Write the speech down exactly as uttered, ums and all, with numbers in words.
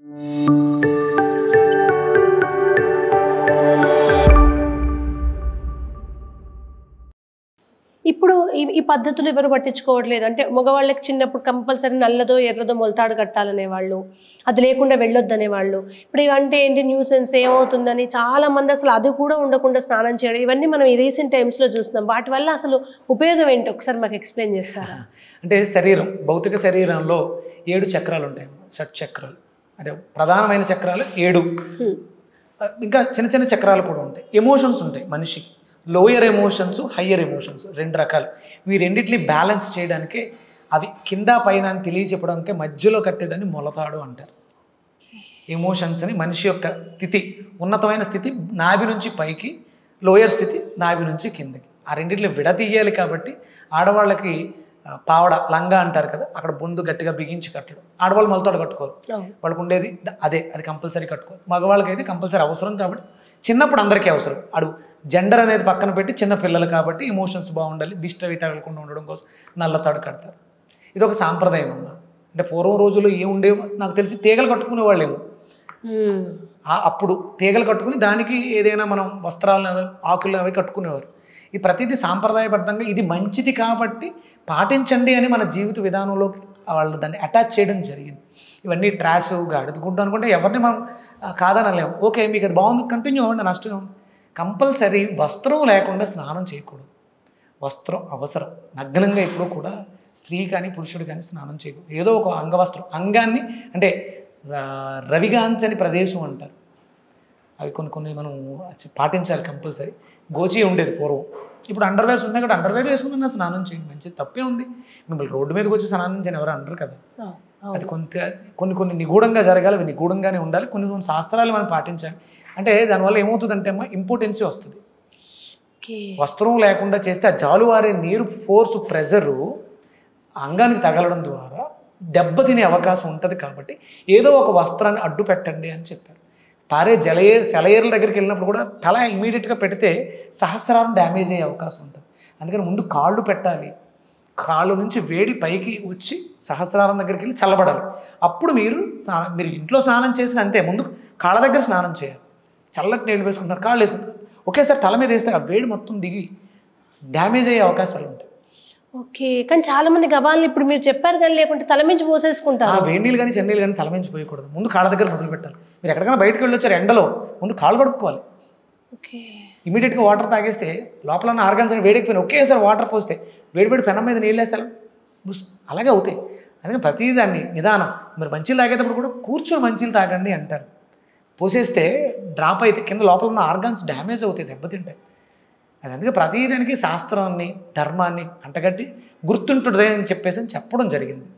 ఇప్పుడు ఈ ఈ పద్ధతులు ఎవరు పట్టించుకోవట్లేదు. అంటే మగవాళ్ళకి చిన్నప్పుడు కంపల్సరీ నల్లదో ఎర్రదో మొలతాడు కట్టాలనేవాళ్ళు, అది లేకుండా వెళ్ళొద్దనేవాళ్ళు. ఇప్పుడు ఇవంటే ఏంటి న్యూసెన్స్ ఏమవుతుందని చాలామంది అసలు అది కూడా ఉండకుండా స్నానం చేయడం, ఇవన్నీ మనం ఈ రీసెంట్ టైమ్స్లో చూస్తున్నాం. వాటి వల్ల అసలు ఉపయోగం ఏంటి ఒకసారి మాకు ఎక్స్ప్లెయిన్ చేస్తారా? అంటే శరీరం, భౌతిక శరీరంలో ఏడు చక్రాలు ఉంటాయి, షట్ చక్రాలు. అంటే ప్రధానమైన చక్రాలు ఏడు, ఇంకా చిన్న చిన్న చక్రాలు కూడా ఉంటాయి. ఎమోషన్స్ ఉంటాయి మనిషికి, లోయర్ ఎమోషన్స్, హయ్యర్ ఎమోషన్స్, రెండు రకాలు. ఈ రెండిట్ని బ్యాలెన్స్ చేయడానికి అవి కింద పైన అని తెలియచెప్పడానికి మధ్యలో కట్టేదాన్ని మొలతాడు అంటారు. ఎమోషన్స్ని మనిషి యొక్క స్థితి, ఉన్నతమైన స్థితి నాభి నుంచి పైకి, లోయర్ స్థితి నాభి నుంచి కిందకి, ఆ రెండిట్లు విడతీయాలి. కాబట్టి ఆడవాళ్ళకి పావడ లంగా అంటారు కదా, అక్కడ బొందు గట్టిగా బిగించి కట్టడం. ఆడవాళ్ళు మొలతాడు కట్టుకోవాలి, వాళ్ళకు ఉండేది అదే, అది కంపల్సరీ కట్టుకోవాలి. మగవాళ్ళకి అయితే కంపల్సరీ అవసరం. కాబట్టి చిన్నప్పుడు అందరికీ అవసరం. అడు జెండర్ అనేది పక్కన పెట్టి చిన్న పిల్లలు కాబట్టి ఎమోషన్స్ బాగుండాలి, దిష్టి అవి తగలకుండా ఉండడం కోసం నల్లతాడు కడతారు. ఇది ఒక సాంప్రదాయం అమ్మ. అంటే పూర్వం రోజుల్లో ఏముండేవో నాకు తెలిసి తీగలు కట్టుకునే వాళ్ళేమో. అప్పుడు తీగలు కట్టుకుని దానికి ఏదైనా మనం వస్త్రాలను అవి ఆకులు అవి కట్టుకునేవారు. ఈ ప్రతిదీ సాంప్రదాయబద్ధంగా ఇది మంచిది కాబట్టి పాటించండి అని మన జీవిత విధానంలోకి వాళ్ళు దాన్ని అటాచ్ చేయడం జరిగింది. ఇవన్నీ ట్రాష్ గాడిద గుడ్డు అనుకుంటే ఎవరిని మనం కాదనలేము. ఓకే మీకు అది బాగుంది, కంటిన్యూ అవ్వండి, నష్టం ఉంది. కంపల్సరీ వస్త్రం లేకుండా స్నానం చేయకూడదు. వస్త్రం అవసరం. నగ్నంగా ఎప్పుడూ కూడా స్త్రీ కానీ పురుషుడు కానీ స్నానం చేయకూడదు. ఏదో ఒక అంగవస్త్రం, అంగాన్ని అంటే రవిగాంచని ప్రదేశం అంటారు, అవి కొన్ని కొన్ని మనం పాటించాలి కంపల్సరీ. గోచి ఉండేది పూర్వం, ఇప్పుడు అండర్వేర్స్ ఉన్నాయి కాబట్టి అండర్వేర్ వేసుకున్నా స్నానం చేయండి, మంచిది, తప్పే ఉంది. మిమ్మల్ని రోడ్డు మీదకి వచ్చి స్నానం చేయని ఎవరు అంటారు కదా. అది కొంత కొన్ని కొన్ని నిగూఢంగా జరగాలి, అవి నిగూఢంగానే ఉండాలి. కొన్ని కొన్ని శాస్త్రాలు మనం పాటించాలి. అంటే దానివల్ల ఏమవుతుందంటే అమ్మ ఇంపార్టెన్సీ వస్తుంది. వస్త్రం లేకుండా చేస్తే ఆ జాలువారే నీరు ఫోర్స్ ప్రెజరు అంగానికి తగలడం ద్వారా దెబ్బతినే అవకాశం ఉంటుంది. కాబట్టి ఏదో ఒక వస్త్రాన్ని అడ్డు పెట్టండి అని చెప్పారు. పారే జలయ సెలయేర్ల దగ్గరికి వెళ్ళినప్పుడు కూడా తల ఇమీడియట్గా పెడితే సహస్రారం డ్యామేజ్ అయ్యే అవకాశం ఉంటుంది. అందుకని ముందు కాళ్ళు పెట్టాలి, కాళ్ళు నుంచి వేడి పైకి వచ్చి సహస్రారం దగ్గరికి వెళ్ళి చల్లబడాలి. అప్పుడు మీరు స్నానం, మీరు ఇంట్లో స్నానం చేసిన అంతే, ముందు కాళ్ళ దగ్గర స్నానం చేయాలి. చల్లటి నీళ్ళు వేసుకుంటారు, కాళ్ళు వేసుకుంటారు, ఒకేసారి తల మీద వేస్తే ఆ వేడి మొత్తం దిగి డ్యామేజ్ అయ్యే అవకాశాలు ఉంటాయి. ఓకే, కానీ చాలా మంది గబాలను ఇప్పుడు మీరు చెప్పారు కానీ లేకుంటే తల మించి పోసేసుకుంటారు. వేడి నీళ్ళు కానీ చెన్నీళ్ళు కానీ తల మించి పోయకూడదు, ముందు కాళ్ళ దగ్గర మొదలు పెట్టాలి. మీరు ఎక్కడికైనా బయటకు వెళ్ళి వచ్చారు ఎండలో, ముందు కాళ్ళు కడుక్కోవాలి. ఓకే, ఇమీడియట్గా వాటర్ తాగేస్తే లోపల ఉన్న ఆర్గాన్స్ అని వేడెక్కిపోయిన ఒకేసారి వాటర్ పోస్తే వేడి వేడి పెనం మీద నీళ్ళు వేస్తారు, అలాగే అవుతాయి. అందుకని ప్రతిదాన్ని నిదానం. మీరు మంచిలు తాగేటప్పుడు కూడా కూర్చొని మంచిలు తాగండి అంటారు. పోసేస్తే డ్రాప్ అయితే కింద లోపల ఉన్న ఆర్గాన్స్ డ్యామేజ్ అవుతాయి, దెబ్బతింటాయి. అది అందుకే ప్రతిదానికి శాస్త్రాన్ని ధర్మాన్ని అంటగట్టి గుర్తుంటుంది అని చెప్పేసి అని చెప్పడం జరిగింది.